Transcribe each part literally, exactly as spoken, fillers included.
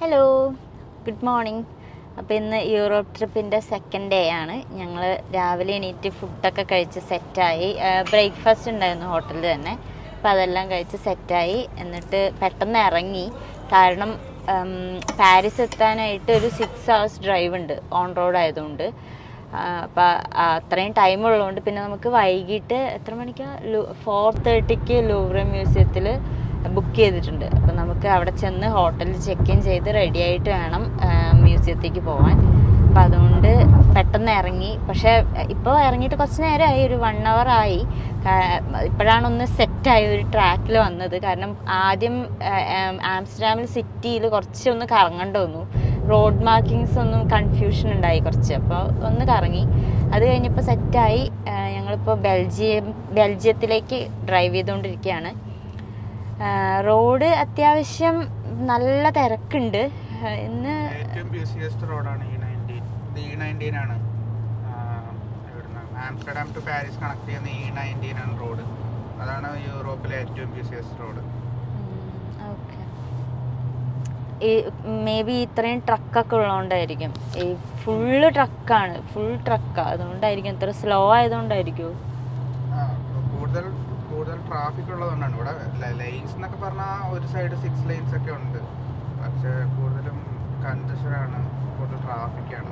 Hello, good morning. അപ്പോൾ ഇന്ന് Europe ട്രിപ്പിൻ്റെ second day ആണ്. ഞങ്ങൾ രാവിലെ എണീറ്റ് ഫുഡൊക്കെ കഴിച്ച് സെറ്റായി. ബ്രേക്ക്ഫാസ്റ്റ് ഉണ്ടായിരുന്നു ഹോട്ടലിൽ തന്നെ. അപ്പോൾ അതെല്ലാം കഴിച്ച് സെറ്റായി. എന്നിട്ട് പെട്ടെന്ന് ഇറങ്ങി. കാരണം പാരീസ് എത്താനായിട്ട് ഒരു സിക്സ് ഹവേഴ്സ് ഡ്രൈവ് ഉണ്ട്, ഓൺ റോഡ് ആയതുകൊണ്ട്. അപ്പോൾ അത്രയും ടൈം ഉള്ളതുകൊണ്ട് പിന്നെ നമുക്ക് വൈകിട്ട് എത്ര മണിക്കാണ് ലൂ ഫോർ തേർട്ടിക്ക് ലൂവ്രെ മ്യൂസിയത്തിൽ ബുക്ക് ചെയ്തിട്ടുണ്ട്. അപ്പോൾ നമുക്ക് അവിടെ ചെന്ന് ഹോട്ടലിൽ ചെക്ക് ഇൻ ചെയ്ത് റെഡി ആയിട്ട് വേണം മ്യൂസിയത്തേക്ക് പോകാൻ. അപ്പം അതുകൊണ്ട് പെട്ടെന്ന് ഇറങ്ങി. പക്ഷേ ഇപ്പോൾ ഇറങ്ങിയിട്ട് കുറച്ച് നേരമായി, ഒരു വൺ അവർ ആയി. ഇപ്പോഴാണ് ഒന്ന് സെറ്റായി ഒരു ട്രാക്കിൽ വന്നത്. കാരണം ആദ്യം ആംസ്റ്റർഡാമിൽ സിറ്റിയിൽ കുറച്ചൊന്ന് കറങ്ങേണ്ടി വന്നു. റോഡ് മാർക്കിങ്സ് ഒന്നും കൺഫ്യൂഷൻ ഉണ്ടായി കുറച്ച്. അപ്പോൾ ഒന്ന് കറങ്ങി. അത് കഴിഞ്ഞപ്പോൾ സെറ്റായി. ഞങ്ങളിപ്പോൾ ബെൽജിയം ബെൽജിയത്തിലേക്ക് ഡ്രൈവ് ചെയ്തുകൊണ്ടിരിക്കുകയാണ്. റോഡ് അത്യാവശ്യം നല്ല തിരക്കുണ്ട്. ഇന്ന് ഏറ്റവും ബിസിയസ്റ്റ് റോഡാണ് ഇ നയൻറ്റീൻ. ഇത് ഇ നയൻറ്റീൻ ആണ്. ആംസ്റ്റർഡാം ടു പാരീസ് കണക്ട് ചെയ്യുന്ന ഇ നയൻറ്റീൻ ആണ് റോഡ്. അതാണ് യൂറോപ്പിലെ ഏറ്റവും ബിസിയസ്റ്റ് റോഡ്. ഓക്കെ, ഈ മേ ബി ഇത്രയും ട്രക്കൊക്കെ ഉള്ളതുകൊണ്ടായിരിക്കും. ഈ ഫുള്ള് ട്രക്കാണ്, ഫുൾ ട്രക്കാണ്. അതുകൊണ്ടായിരിക്കും ഇത്ര സ്ലോ ആയതുകൊണ്ടായിരിക്കും. കൂടുതൽ കൂടുതൽ ട്രാഫിക് ഉള്ളതുകൊണ്ടാണ്. ഇവിടെ ലൈൻസ് എന്നൊക്കെ പറഞ്ഞാൽ ഒരു സൈഡ് സിക്സ് ലൈൻസ് ഒക്കെ ഉണ്ട്. പക്ഷേ കൂടുതലും കൺജഷനാണ്, കൂടുതൽ ട്രാഫിക്കാണ്.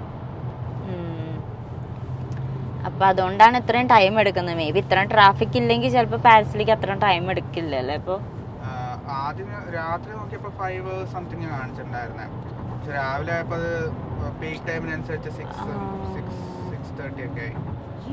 അപ്പം അതുകൊണ്ടാണ് ഇത്രയും ടൈം എടുക്കുന്നത്. മേ ബി ഇത്രയും ട്രാഫിക് ഇല്ലെങ്കിൽ ചിലപ്പോൾ പാരീസിലേക്ക് അത്രയും ടൈം എടുക്കില്ല അല്ലേ? ഇപ്പോൾ ആദ്യം രാത്രി നോക്കിയപ്പോൾ ഫൈവ് സംതിങ് കാണിച്ചിട്ടുണ്ടായിരുന്നേ. പക്ഷെ രാവിലെ ആയപ്പോൾ അത് പീക്ക് ടൈമിനനുസരിച്ച് സിക്സ് സിക്സ് സിക്സ് തേർട്ടി ഒക്കെ ആയി.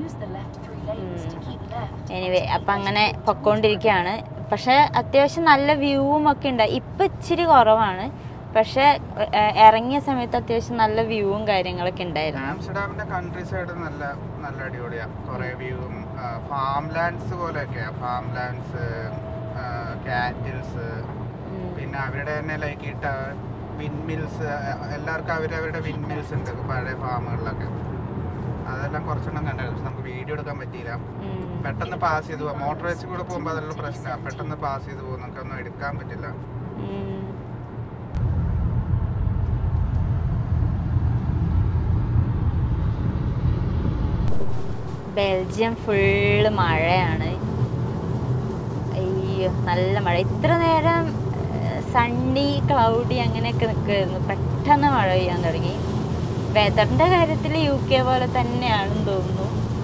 എനിവേ അപ്പം അങ്ങനെ പൊക്കോണ്ടിരിക്കുകയാണ്. പക്ഷെ അത്യാവശ്യം നല്ല വ്യൂവും ഒക്കെ ഉണ്ട്. ഇപ്പം ഇച്ചിരി കുറവാണ്, പക്ഷെ ഇറങ്ങിയ സമയത്ത് അത്യാവശ്യം നല്ല വ്യൂവും കാര്യങ്ങളൊക്കെ ഉണ്ടായിരുന്നു. ആംസ്റ്റർഡാമിന്റെ കൺട്രി സൈഡ് നല്ല നല്ല അടിപൊളിയാണ്. കുറേ വ്യൂവും ഫാം ലാൻഡ്സ് പോലെയൊക്കെയാണ്. ഫാം ലാൻഡ്സ്, കാറ്റിൽസ്, പിന്നെ അവരുടെ തന്നെ ലൈക്ക് വിൻഡ് മിൽസ്. എല്ലാവർക്കും അവരവരുടെ വിൻഡ് മിൽസ് ഉണ്ട് പഴയ ഫാമുകളിലൊക്കെ. അതെല്ലാം കുറച്ചെണ്ണം കണ്ടായിരുന്നു. നമുക്ക് വീഡിയോ എടുക്കാൻ പറ്റിയില്ല. പെട്ടെന്ന് പാസ് ചെയ്ത് പോകാം. മോട്ടോർ വെച്ച് കൂടെ പോകുമ്പോൾ അതെല്ലാം പ്രശ്നമാണ്. പെട്ടെന്ന് പാസ് ചെയ്ത് പോകും, നമുക്കൊന്നും എടുക്കാൻ പറ്റില്ല. ബെൽജിയം ഫുള്ള് മഴയാണ്. അയ്യോ, നല്ല മഴ. ഇത്ര നേരം സണ്ണി ക്ലൗഡി അങ്ങനെയൊക്കെ നിൽക്കുമായിരുന്നു. പെട്ടെന്ന് മഴ പെയ്യാൻ തുടങ്ങി. വെതറിൻ്റെ കാര്യത്തിൽ യു കെ പോലെ തന്നെയാണെന്ന് തോന്നുന്നു.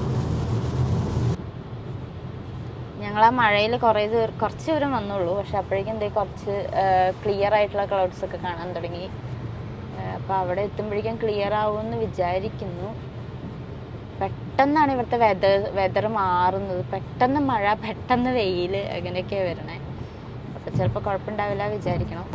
ഞങ്ങൾ ആ മഴയിൽ കുറേ ദൂരം കുറച്ച് ദൂരം വന്നുള്ളൂ. പക്ഷെ അപ്പോഴേക്കും എന്തേ കുറച്ച് ക്ലിയർ ആയിട്ടുള്ള ക്ലൗഡ്സ് ഒക്കെ കാണാൻ തുടങ്ങി. അപ്പോൾ അവിടെ എത്തുമ്പോഴേക്കും ക്ലിയർ ആവുമെന്ന് വിചാരിക്കുന്നു. പെട്ടെന്നാണ് ഇവിടുത്തെ വെതർ വെതർ മാറുന്നത്. പെട്ടെന്ന് മഴ, പെട്ടെന്ന് വെയിൽ, അങ്ങനെയൊക്കെയാണ് വരണേ. അപ്പോൾ ചിലപ്പോൾ കുഴപ്പമുണ്ടാവില്ല വിചാരിക്കണം.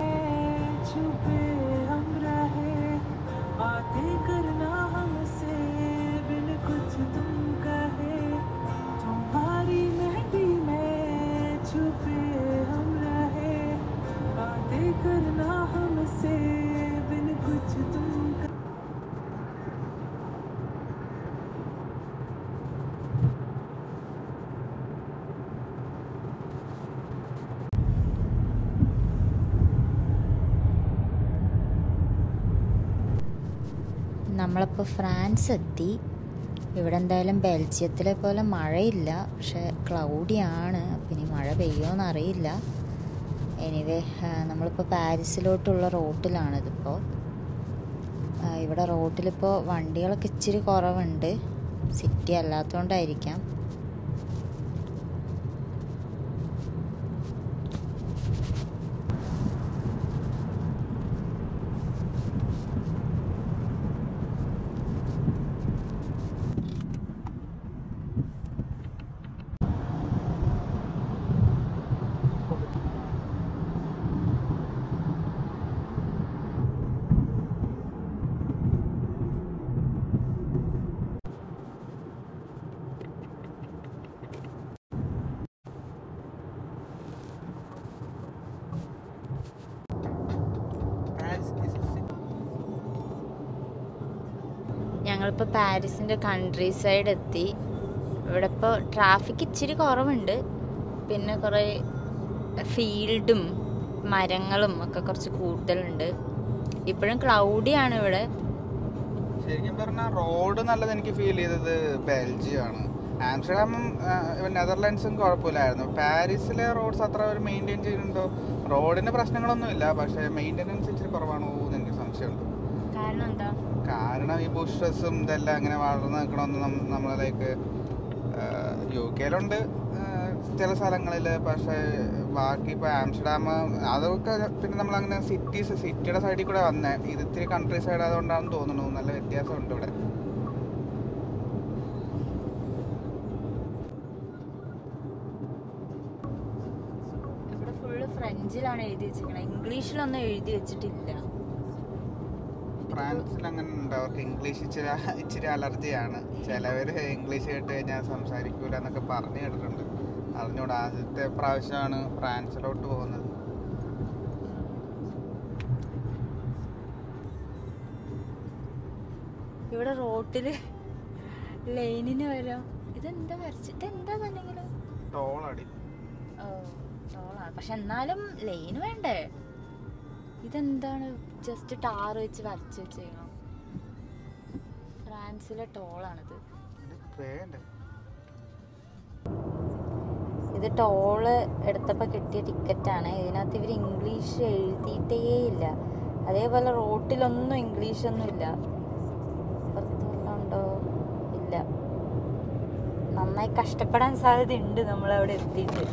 നമ്മളിപ്പോൾ ഫ്രാൻസ് എത്തി. ഇവിടെ എന്തായാലും ബെൽജിയത്തിലെ പോലെ മഴയില്ല, പക്ഷെ ക്ലൗഡിയാണ്. അപ്പം ഇനി മഴ പെയ്യുമോയെന്ന് അറിയില്ല. എനിവേ, നമ്മളിപ്പോൾ പാരീസിലോട്ടുള്ള റോട്ടിലാണിതിപ്പോൾ. ഇവിടെ റോട്ടിലിപ്പോൾ വണ്ടികളൊക്കെ ഇച്ചിരി കുറവുണ്ട്. സിറ്റി അല്ലാത്തതുകൊണ്ടായിരിക്കാം. ഞങ്ങളിപ്പോൾ പാരീസിൻ്റെ കൺട്രി സൈഡ് എത്തി. ഇവിടെ ഇപ്പോൾ ട്രാഫിക് ഇച്ചിരി കുറവുണ്ട്. പിന്നെ കുറേ ഫീൽഡും മരങ്ങളും ഒക്കെ കുറച്ച് കൂടുതലുണ്ട്. ഇപ്പോഴും ക്ലൗഡി ആണ് ഇവിടെ. ശരിക്കും പറഞ്ഞാൽ റോഡ് നല്ലത് എനിക്ക് ഫീൽ ചെയ്തത് ബെൽജിയം ആണ്. ആംസ്റ്റർഡാമും നെതർലാൻഡ്സും കുഴപ്പമില്ലായിരുന്നു. പാരീസിലെ റോഡ്സ് അത്ര ഒരു മെയിൻറ്റെയിൻ ചെയ്യുന്നുണ്ടോ? റോഡിന് പ്രശ്നങ്ങളൊന്നുമില്ല, പക്ഷേ മെയിൻ്റെനൻസ് ഇച്ചിരി കുറവാണോ എന്ന് എനിക്ക് സംശയമുണ്ട്. കാരണം എന്താ? കാരണം ഈ ബുഷസും ഇതെല്ലാം അങ്ങനെ വളർന്നു നിൽക്കണമെന്ന് നമ്മൾ ലൈക്ക് യു കെയിലുണ്ട് ചില സ്ഥലങ്ങളിൽ, പക്ഷേ ബാക്കി ഇപ്പോൾ ആംസ്റ്റർഡാം അതൊക്കെ പിന്നെ നമ്മളങ്ങനെ സിറ്റീസ് സിറ്റിയുടെ സൈഡിൽ കൂടെ വന്നേ. ഇത് ഇത്തിരി കൺട്രി സൈഡ് ആയതുകൊണ്ടാണെന്ന് തോന്നുന്നു. നല്ല വ്യത്യാസമുണ്ട് ഇവിടെ. ഇവിടെ ഫുള്ള് ഫ്രഞ്ചിലാണ് എഴുതി വെച്ചിരിക്കുന്നത്, ഇംഗ്ലീഷിലൊന്നും എഴുതി വെച്ചിട്ടില്ല. ഫ്രാൻസിൽ അങ്ങനെ ഉണ്ട്, അവർക്ക് ഇംഗ്ലീഷ് ഇച്ചിരി ഇച്ചിരി അലർജിയാണ്. ചിലവർ ഇംഗ്ലീഷ് കേട്ട് കഴിഞ്ഞാൽ സംസാരിക്കൂല എന്നൊക്കെ പറഞ്ഞു കേട്ടിട്ടുണ്ട്. അറിഞ്ഞൂടെ, ആദ്യത്തെ പ്രാവശ്യമാണ് ഫ്രാൻസിലോട്ട് പോകുന്നത്. ഇവിടെ റോട്ടില് ലൈനിന് വരാം. ഇതെന്താ വരച്ച് ഇതെന്താ തന്നെങ്കിലും ടോളടി. ഓ ടോളാണ്, പക്ഷെ എന്നാലും ലൈന് വേണ്ടേ? ഇതെന്താണ് ജസ്റ്റ് ടാർ വെച്ച് വരച്ച് വെച്ചേക്കണം. ഫ്രാൻസിലെ ടോളാണിത്. ഇത് ടോള് എടുത്തപ്പോൾ കിട്ടിയ ടിക്കറ്റാണ്. ഇതിനകത്ത് ഇവർ ഇംഗ്ലീഷ് എഴുതിയിട്ടേ ഇല്ല. അതേപോലെ റോട്ടിലൊന്നും ഇംഗ്ലീഷൊന്നും ഇല്ല. പുറത്തുണ്ടോ? ഇല്ല. നന്നായി കഷ്ടപ്പെടാൻ സാധ്യതയുണ്ട് നമ്മളവിടെ എത്തിയിട്ട്.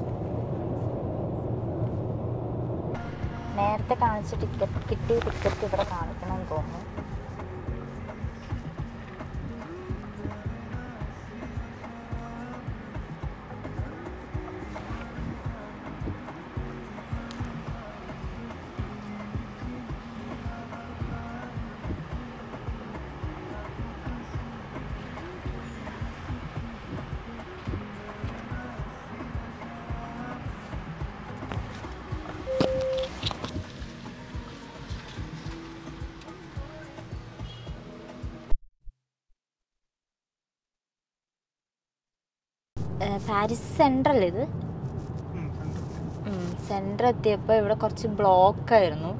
നേരത്തെ കാണിച്ച ടിക്കറ്റ് കിട്ടിയ ടിക്കറ്റ് ഇവിടെ കാണിക്കണമെന്ന് തോന്നുന്നു. പാരീസ് സെൻട്രൽ ഇത് സെൻറ്റർ എത്തിയപ്പോൾ ഇവിടെ കുറച്ച് ബ്ലോക്കായിരുന്നു.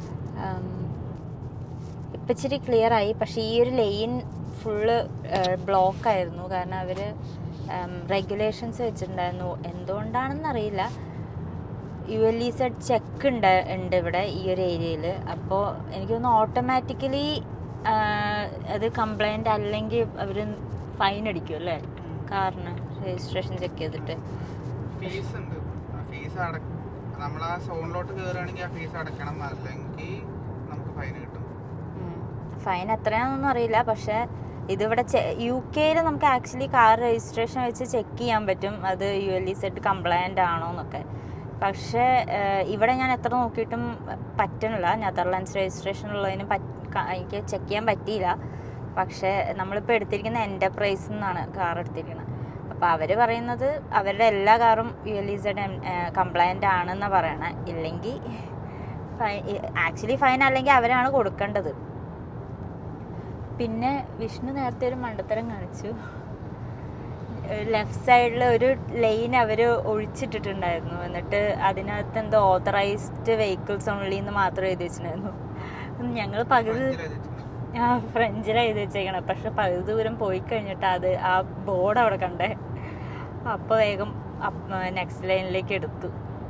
ഇപ്പം ഇച്ചിരി ക്ലിയർ ആയി. പക്ഷേ ഈ ഒരു ലൈൻ ഫുള്ള് ബ്ലോക്കായിരുന്നു. കാരണം അവർ റെഗുലേഷൻസ് വെച്ചിട്ടുണ്ടായിരുന്നു. എന്തുകൊണ്ടാണെന്നറിയില്ല. U L E Z check ഉണ്ട് ഉണ്ട് ഇവിടെ ഈ ഒരു ഏരിയയിൽ. അപ്പോൾ എനിക്ക് തോന്നുന്നു ഓട്ടോമാറ്റിക്കലി അത് കംപ്ലൈൻറ്റ് അല്ലെങ്കിൽ അവർ ഫൈൻ അടിക്കും അല്ലേ കാറിന് രജിസ്ട്രേഷൻ ചെക്ക് ചെയ്തിട്ട്. ഫീസ് ഉണ്ട്. ഫീസ് അടക്കം നമ്മൾ ആ സോണിലോട്ട് കയറുകയാണെങ്കിൽ ആ ഫീസ് അടക്കണം, അല്ലെങ്കിൽ നമുക്ക് ഫൈൻ കിട്ടും. ഫൈൻ എത്രയാണെന്നൊന്നും അറിയില്ല. പക്ഷേ ഇതിവിടെ യു കെയിൽ നമുക്ക് ആക്ച്വലി കാർ രജിസ്ട്രേഷൻ വെച്ച് ചെക്ക് ചെയ്യാൻ പറ്റും അത് U L E Z compliant ആണോ എന്നൊക്കെ. പക്ഷേ ഇവിടെ ഞാൻ എത്ര നോക്കിയിട്ടും പറ്റണില്ല. നെതർലാൻഡ്സ് രജിസ്ട്രേഷൻ ഉള്ളതിന് എനിക്ക് ചെക്ക് ചെയ്യാൻ പറ്റിയില്ല. പക്ഷേ നമ്മളിപ്പോൾ എടുത്തിരിക്കുന്ന എൻ്റർപ്രൈസിൽ നിന്നാണ് കാർ എടുത്തിരിക്കുന്നത്. അപ്പോൾ അവർ പറയുന്നത് അവരുടെ എല്ലാ കാറും U L E Z compliant ആണെന്നാണ് പറയണത്. ഇല്ലെങ്കിൽ ഫൈൻ, ആക്ച്വലി ഫൈൻ അല്ലെങ്കിൽ അവരാണ് കൊടുക്കേണ്ടത്. പിന്നെ വിഷ്ണു നേരത്തെ ഒരു മണ്ടത്തരം കാണിച്ചു. ലെഫ്റ്റ് സൈഡിൽ ഒരു ലൈൻ അവർ ഒഴിച്ചിട്ടിട്ടുണ്ടായിരുന്നു. എന്നിട്ട് അതിനകത്ത് എന്തോ ഓതറൈസ്ഡ് വെഹിക്കിൾസ് ഓൺലി എന്ന് മാത്രം എഴുതി വെച്ചിട്ടുണ്ടായിരുന്നു. ഞങ്ങൾ പകുതി ആ ഫ്രഞ്ചിലാണ് എഴുതി വെച്ചേക്കണം. പക്ഷെ പകുതി ദൂരം പോയി കഴിഞ്ഞിട്ട് അത് ആ ബോർഡ് അവിടെ കണ്ടേ. അപ്പോൾ വേഗം നെക്സ്റ്റ് ലൈനിലേക്ക് എടുത്തു.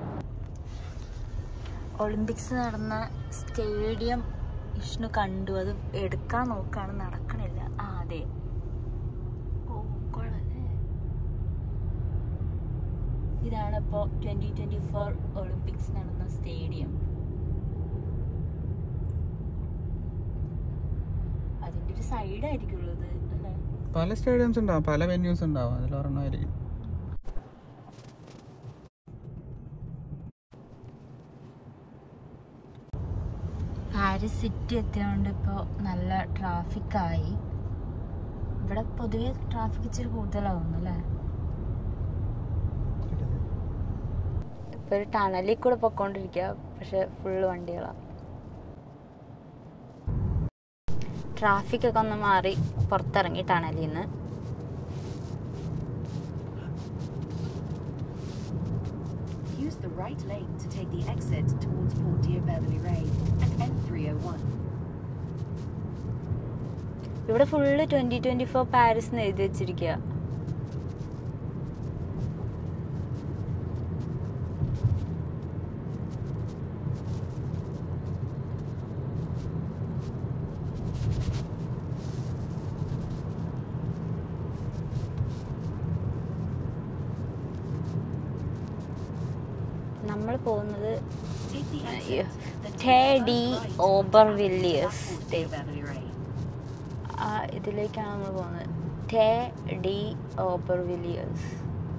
ഒളിമ്പിക്സ് നടന്ന സ്റ്റേഡിയം വിഷ്ണു കണ്ടു. അത് എടുക്കാൻ നോക്കാണ്, നടക്കണില്ല. ആ അതെ, ഓ കൊള്ളല്ലേ. ഇതാണ് ഇപ്പോൾ ട്വന്റി ട്വന്റി ഫോർ ഒളിമ്പിക്സ് നടന്ന സ്റ്റേഡിയം. അതിന്റെ ഒരു സൈഡായിരിക്കുള്ളത് അല്ലേ? പല സ്റ്റേഡിയംസ് ഉണ്ടാവും, പല വെന്യൂസ് ഉണ്ടാവും. അതിലൊരെണ്ണമായിരിക്കും. പാരീസ് സിറ്റി എത്തിയതുകൊണ്ട് ഇപ്പോൾ നല്ല ട്രാഫിക്കായി. ഇവിടെ പൊതുവെ ട്രാഫിക് ഇച്ചിരി കൂടുതലാവുന്നു അല്ലേ? ഇപ്പോൾ ഒരു ടണലിൽ കൂടെ പൊയ്ക്കൊണ്ടിരിക്കുക, പക്ഷെ ഫുള്ള് വണ്ടികളാണ്. ട്രാഫിക്കൊക്കെ ഒന്ന് മാറി പുറത്തിറങ്ങി ടണലിൽ നിന്ന്. Use the right lane to take the exit towards Portier Beverly Ray and N three oh one. ഇവിടെ full twenty twenty four Paris എന്ന് എഴുതി വെച്ചിരിക്കുക. നമ്മൾ പോകുന്നത് ടി ഓബർവില്ലിയേഴ്സ് ഇതിലേക്കാണ് നമ്മൾ പോകുന്നത്. ടി Aubervilliers.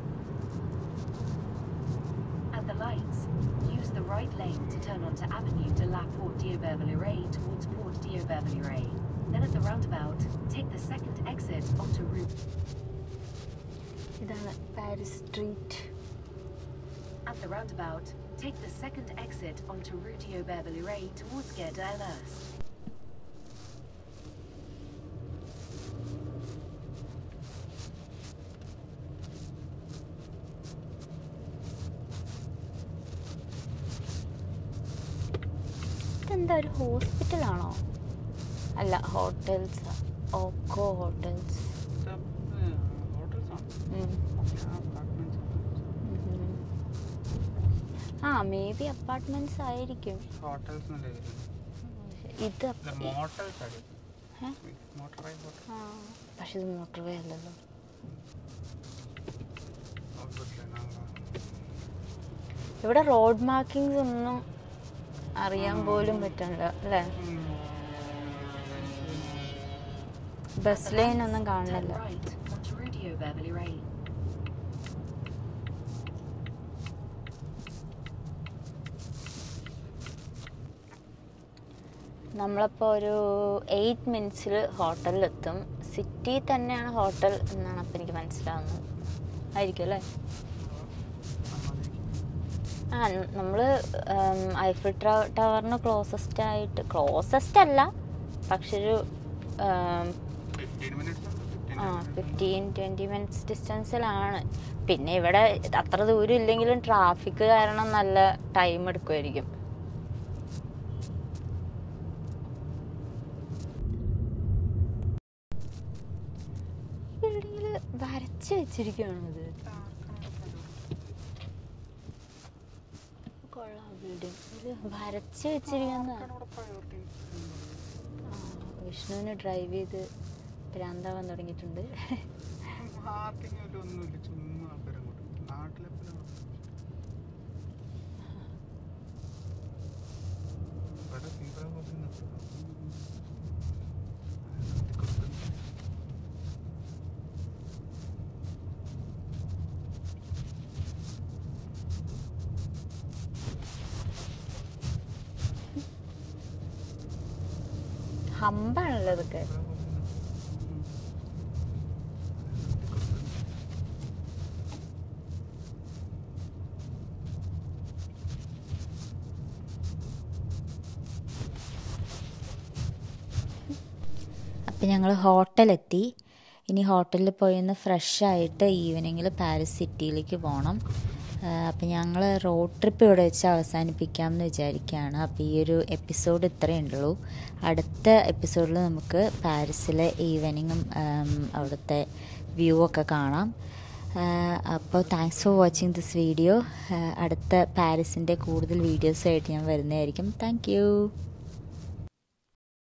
At the lights, use the right lane to turn onto Avenue de la Porte d'Aubervilliers towards Porte d'Aubervilliers. Then at the roundabout, take the second exit onto Route. ഇതാണ് Paris street. At the roundabout, take the second exit onto Rue d'Aubervilliers towards Gare de l'Est. ഇതെന്താ ഒരു ഹോസ്പിറ്റലാണോ? അല്ല, hotels. Okko hotels. ആ maybe apartments ആയിരിക്കും. ഇത് പക്ഷെ ഇത് മോട്ടോർ വേ അല്ലല്ലോ. ഇവിടെ റോഡ് മാർക്കിങ്സ് ഒന്നും അറിയാൻ പോലും പറ്റില്ല അല്ലേ? ബസ് ലൈൻ ഒന്നും കാണുന്നില്ല. നമ്മളപ്പോൾ ഒരു എയ്റ്റ് മിനിറ്റ്സിൽ ഹോട്ടലിലെത്തും. സിറ്റി തന്നെയാണ് ഹോട്ടൽ എന്നാണ് അപ്പം എനിക്ക് മനസ്സിലാവുന്നത്. ആയിരിക്കും അല്ലേ? ആ നമ്മൾ ഐഫിൾ ടവറിന് ക്ലോസസ്റ്റ് ആയിട്ട്, ക്ലോസസ്റ്റ് അല്ല പക്ഷെ ഒരു ആ ഫിഫ്റ്റീൻ ട്വൻറ്റി മിനിറ്റ്സ് ഡിസ്റ്റൻസിലാണ്. പിന്നെ ഇവിടെ അത്ര ദൂരം ഇല്ലെങ്കിലും ട്രാഫിക് കാരണം നല്ല ടൈം എടുക്കുമായിരിക്കും. ബിൽഡിങ്ങിൽ വരച്ച് വെച്ചിരിക്കുകയാണത്. കൊള്ളാം ബിൽഡിംഗ്. ഇത് വരച്ച് വെച്ചിരിക്കുന്ന. വിഷ്ണുവിന് ഡ്രൈവ് ചെയ്ത് ഭ്രാന്താവാൻ തുടങ്ങിയിട്ടുണ്ട്. ഹമ്പാണല്ലോ ഇതൊക്കെ. അപ്പം ഞങ്ങൾ ഹോട്ടലെത്തി. ഇനി ഹോട്ടലിൽ പോയി ഒന്ന് ഫ്രഷ് ആയിട്ട് ഈവനിങ്ങിൽ പാരീസ് സിറ്റിയിലേക്ക് പോകണം. അപ്പം ഞങ്ങൾ റോഡ് ട്രിപ്പ് ഇവിടെ വെച്ച് അവസാനിപ്പിക്കാം എന്ന് വിചാരിക്കുകയാണ്. അപ്പോൾ ഈ ഒരു എപ്പിസോഡ് ഇത്രയേ ഉള്ളൂ. അടുത്ത എപ്പിസോഡിൽ നമുക്ക് പാരീസിലെ ഈവനിങ്ങും അവിടുത്തെ വ്യൂ ഒക്കെ കാണാം. അപ്പോൾ thanks for watching this video. അടുത്ത പാരീസിൻ്റെ കൂടുതൽ വീഡിയോസായിട്ട് ഞാൻ വരുന്നതായിരിക്കും. Thank U.